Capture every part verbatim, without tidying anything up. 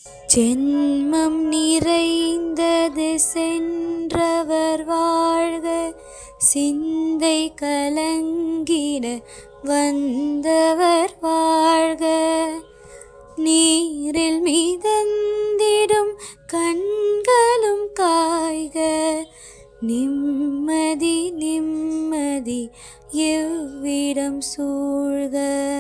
ஜென்மம் நிறைந்தது சென்றவர் வாழ்க, சிந்தை கலங்கிட வந்தவர் வாழ்க. நீரில் மிதந்திடும் கண்களும் காய்க, நிம்மதி நிம்மதி எவ்விடம் சூழ்க.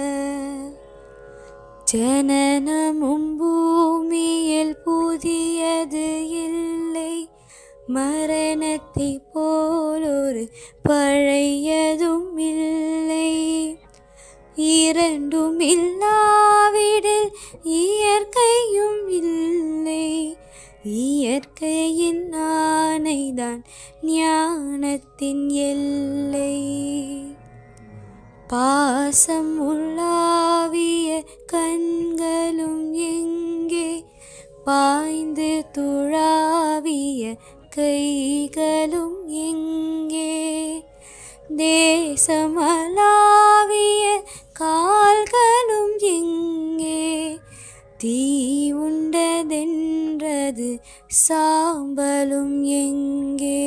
ஜனனமும் பூமியில் புதியது இல்லை, மரணத்தை போலொரு பழையதும் இல்லை. இரண்டும் இல்லாவிடில் இயற்கையும் இல்லை, இயற்கையின் ஆணைதான் ஞானத்தின் எல்லை. பாசம் உள்ளாவிய கண்களும் எங்கே, பாய்ந்து துழாவிய கைகளும் எங்கே. தேசமளாவிய கால்களும் எங்கே, தீ உண்டதென்றது சாம்பலும் எங்கே.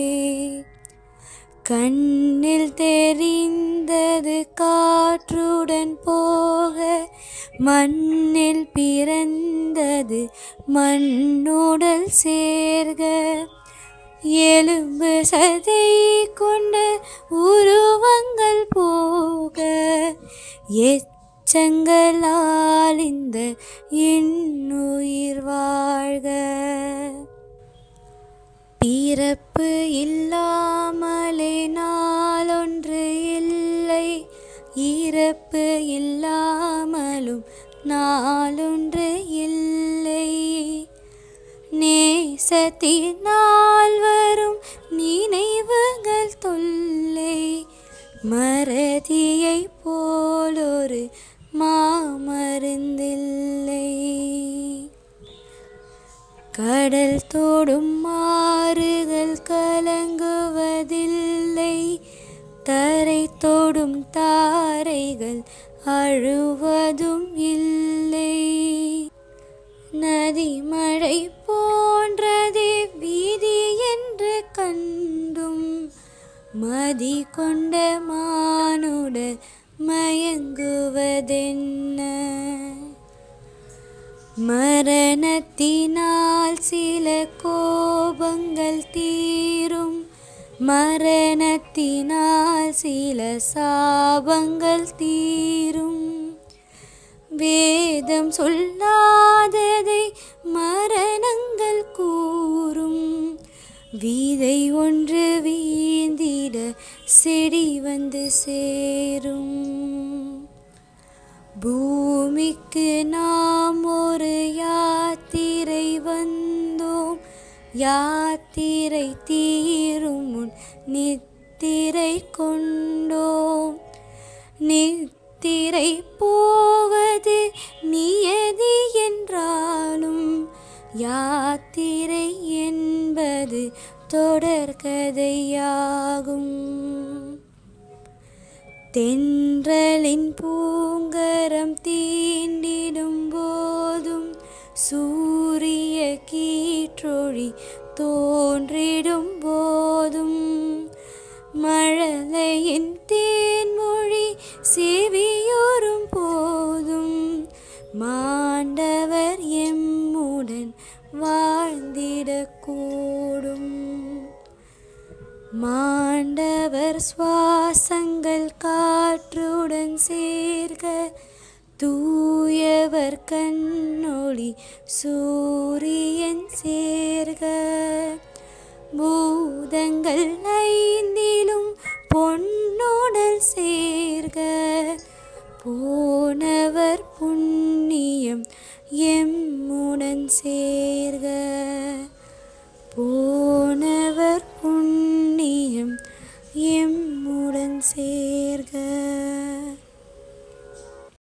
கண்ணில் தெரிந்தது காற்றுடன் போக, மண்ணில் பிறந்தது மண்ணுடல் சேர்க. எலும்பு சதை கொண்ட உருவங்கள் போக, எச்சங்களால் இந்த இன்னுயிர் வாழ்க. பிறப்பு இல்லாமலே நாளொன்று இல்லை, இறப்பு இல்லாமலும் நாளொன்று இல்லை. நேசத்தினால் வரும் நினைவுகள் தொல்லை, மறதியை போலொரு மாமருந்தில்லை. கடல் தோடும் மாறுகள் கலங்குவதில்லை, தரை தோடும் தாரைகள் அழுவதும் இல்லை. நதி மழை போன்றதே வீதி என்று கண்டும், மதி கொண்ட மானுடர் மயங்குவதென்ன. மரணத்தினால் சில கோபங்கள் தீரும், மரணத்தினால் சில சாபங்கள் தீரும். வேதம் சொல்லாததை மரணங்கள் கூறும், விதை ஒன்று வீழ்ந்திட செடி வந்து சேரும். பூமிக்கு நாம் ஒரு யாத்திரை வந்தோம், யாத்திரை தீரும் முன் நித்திரை கொண்டோம். நித்திரை போவது நியதி என்றாலும், யாத்திரை என்பது தொடர்கதையாகும். தென்றலின் பூங்கரம் தீண்டிடும் போதும், சூரிய கீற்றொழி தோன்றிடும் போதும், மழலையின் தேன்மொழி செவியோரும் போதும், மாண்டவர் எம்முடன் வாழ்ந்திடக்கூடும். மாண்டவர் சுவாசங்கள் காற்றுடன் சேர்க, தூயவர் கண்ணொளி சூரியன் சேர்க. பூதங்கள் ஐந்திலும் பொன்னோடல் சேர்க, போனவர் புண்ணியம் எம்முடன் சேர்.